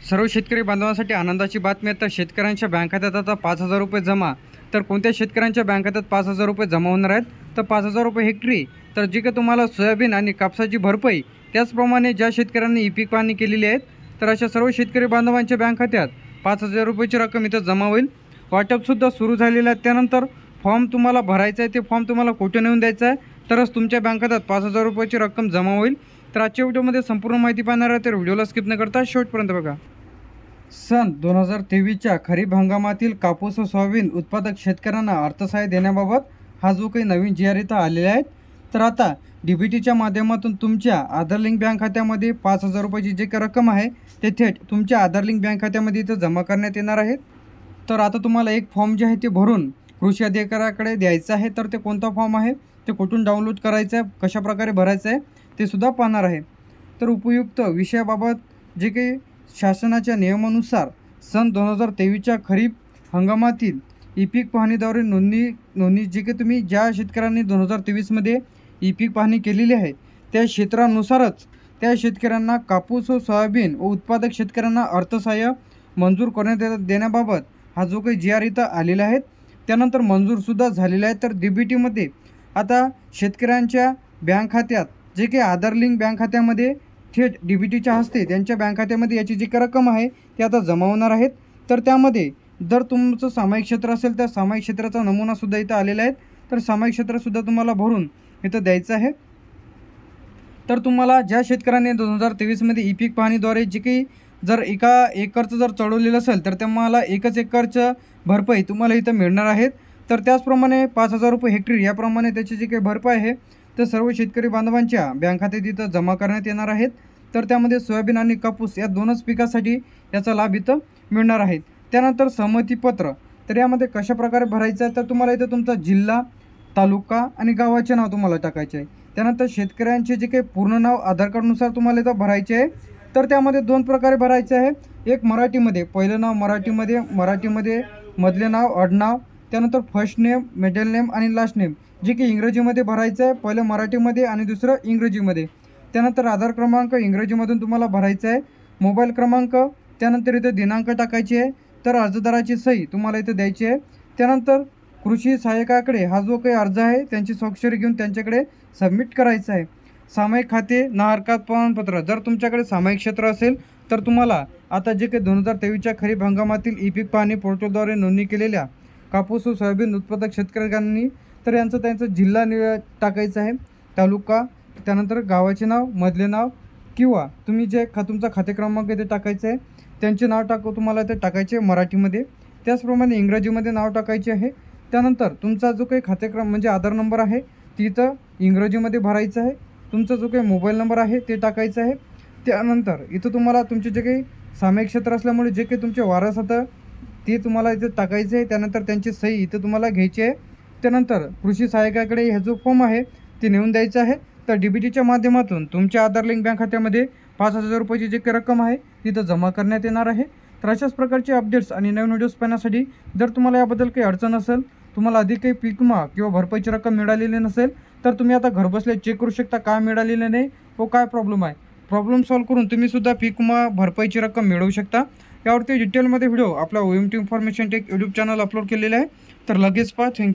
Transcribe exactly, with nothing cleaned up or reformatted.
सर्व शेतकरी बांधवांसाठी आनंदाची बातमी आहे। तर शेतकऱ्यांच्या बँक खात्यात आता पाच हजार रुपये जमा। तर कोणत्या शेतकऱ्यांच्या बँक खात्यात पाच हजार रुपये जमा होणार आहेत? तर पाच हजार रुपये हेक्टरी। तर जे काही तुम्हाला सोयाबीन आणि कापसाची भरपाई, त्याचप्रमाणे ज्या शेतकऱ्यांनी ई पीक पाहणी केलेली आहे, तर अशा सर्व शेतकरी बांधवांच्या बँक खात्यात पाच हजार रुपयाची रक्कम इथं जमा होईल। वाटपसुद्धा सुरू झालेलं आहे। त्यानंतर फॉर्म तुम्हाला भरायचा आहे, ते फॉर्म तुम्हाला कुठे नेऊन द्यायचा आहे, तरच तुमच्या बँक खात्यात पाच हजार रुपयाची रक्कम जमा होईल। तर आजच्या व्हिडिओमध्ये संपूर्ण माहिती पाहणार आहे, तर व्हिडिओला स्किप न करता शेवटपर्यंत बघा। सन दोन हजार तेवीसच्या खरीप हंगामातील कापूस व सोयाबीन उत्पादक शेतकऱ्यांना अर्थसहाय्य देण्याबाबत हा जो काही नवीन जी आर इथं आलेला आहे, तर आता डी बी टीच्या माध्यमातून तुमच्या आधार लिंक बँक खात्यामध्ये पाच हजार रुपयाची जी काही रक्कम आहे, ते थेट तुमच्या आधार लिंक बँक खात्यामध्ये इथं जमा करण्यात येणार आहे। तर आता तुम्हाला एक फॉर्म जे आहे ते भरून कृषी अधिकाऱ्याकडे द्यायचं आहे। तर ते कोणता फॉर्म आहे, ते कुठून डाउनलोड करायचं आहे, कशाप्रकारे भरायचं आहे, ते सुद्धा पाहणार आहे। तर उपयुक्त विषयाबाबत जे काही शासनाच्या नियमानुसार सन दोन हजार तेवीसच्या खरीप हंगामातील ई पीक पाहणीद्वारे नोंदणी नोंदणी जे काही तुम्ही ज्या शेतकऱ्यांनी दोन हजार तेवीसमध्ये ई पीक पाहणी केलेली आहे, त्या क्षेत्रानुसारच त्या शेतकऱ्यांना कापूस व सोयाबीन व उत्पादक शेतकऱ्यांना अर्थसहाय्य मंजूर करण्यात देण्याबाबत हा जो काही जी आर इथं आलेला आहे, त्यानंतर मंजूरसुद्धा झालेला आहे। तर डी बी टीमध्ये आता शेतकऱ्यांच्या बँक खात्यात जे काही आधार लिंक बँक खात्यामध्ये थेट डी बी टीच्या हस्ते त्यांच्या बँक खात्यामध्ये याची जी काही रक्कम आहे ती आता जमा होणार आहेत। तर त्यामध्ये जर तुमचं सामायिक क्षेत्र असेल तर सामायिक क्षेत्राचा नमुनासुद्धा इथं आलेला आहे। तर सामायिक क्षेत्रसुद्धा तुम्हाला भरून इथं द्यायचं आहे। तर तुम्हाला ज्या शेतकऱ्यांनी दोन हजार तेवीसमध्ये ई पीक पाहणीद्वारे जे काही जर एका एकरचं जर चढवलेलं असेल, तर तुम्हाला एकच एकरचं भरपाई तुम्हाला इथं मिळणार आहेत। तर त्याचप्रमाणे पाच हजार रुपये हेक्टरी याप्रमाणे त्याची जी काही भरपाई आहे, तर सर्व शेतकरी बांधवांच्या बँक खात्यात इथं जमा करण्यात येणार आहेत। तर त्यामध्ये सोयाबीन आणि कापूस या दोनच पिकासाठी याचा लाभ इथं मिळणार आहे। त्यानंतर सहमतीपत्र, तर यामध्ये कशाप्रकारे भरायचं आहे, तर तुम्हाला इथं तुमचा जिल्हा, तालुका आणि गावाचे नाव तुम्हाला टाकायचे आहे। त्यानंतर शेतकऱ्यांचे जे काही पूर्ण नाव आधार कार्डनुसार तुम्हाला इथं भरायचे आहे। तर त्यामध्ये दोन प्रकारे भरायचे आहे, एक मराठीमध्ये, पहिलं नाव मराठीमध्ये मराठीमध्ये मधले नाव आडनाव, त्यानंतर फर्स्ट नेम, मिडल नेम आणि लास्ट नेम जे की इंग्रजीमध्ये भरायचं आहे, पहिलं मराठीमध्ये आणि दुसरं इंग्रजीमध्ये। त्यानंतर आधार क्रमांक इंग्रजीमधून तुम्हाला भरायचा आहे, मोबाईल क्रमांक, त्यानंतर इथे दिनांक टाकायची आहे, तर अर्जदाराची सही तुम्हाला इथे द्यायची आहे। त्यानंतर कृषी सहाय्यकाकडे हा जो काही अर्ज आहे त्यांची स्वाक्षरी घेऊन त्यांच्याकडे सबमिट करायचा आहे। सामायिक खाते ना हरकत प्रमाणपत्र, जर तुमच्याकडे सामायिक क्षेत्र असेल तर तुम्हाला आता जे काही दोन हजार तेवीसच्या खरीप हंगामातील ई पीक पाहणी पोर्टलद्वारे नोंदणी केलेल्या कापूस व सोयाबीन उत्पादक शेतकऱ्यांनी तर यांचं त्यांचा जिल्हा नि टाकायचा आहे, तालुका, त्यानंतर गावाचे नाव, मधले नाव, किंवा तुम्ही जे खा तुमचा खाते क्रमांक इथे टाकायचं आहे त्यांचे नाव टाकू तुम्हाला इथे टाकायचे मराठीमध्ये, त्याचप्रमाणे इंग्रजीमध्ये नाव टाकायचे आहे। त्यानंतर तुमचा जो काही खाते क्रम म्हणजे आधार नंबर आहे तिथं इंग्रजीमध्ये भरायचं आहे, तुमचा जो काही मोबाईल नंबर आहे ते टाकायचं आहे। त्यानंतर इथं तुम्हाला तुमचे जे काही सामायिक क्षेत्र असल्यामुळे जे काही तुमचे वारस होतं ते तुम्हाला इथे टाकायचे आहे। त्यानंतर त्यांची सही इथं तुम्हाला घ्यायची आहे। त्यानंतर कृषी सहाय्यकाकडे हा जो फॉर्म आहे ते नेऊन द्यायचं आहे। तर डी बी टीच्या माध्यमातून तुमच्या आधार लिंक बँक खात्यामध्ये पाच हजार रुपयाची जी काही रक्कम आहे तिथं जमा करण्यात येणार आहे। तर अशाच प्रकारचे अपडेट्स आणि नवीन व्हिडिओज पाहण्यासाठी जर तुम्हाला याबद्दल काही अडचण असेल, तुम्हाला अधिक काही पीक विमा किंवा भरपाईची रक्कम मिळालेली नसेल, तर तुम्ही आता घरबसल्या चेक करू शकता काय मिळालेलं नाही व काय प्रॉब्लेम आहे। प्रॉब्लेम सॉल्व्ह करून तुम्ही सुद्धा पीक विमा भरपाईची रक्कम मिळवू शकता। यावरती डिटेलमध्ये व्हिडिओ आपला O M T information tech YouTube channel upload केलेला आहे, तर लगेच पहा। थँक्यू।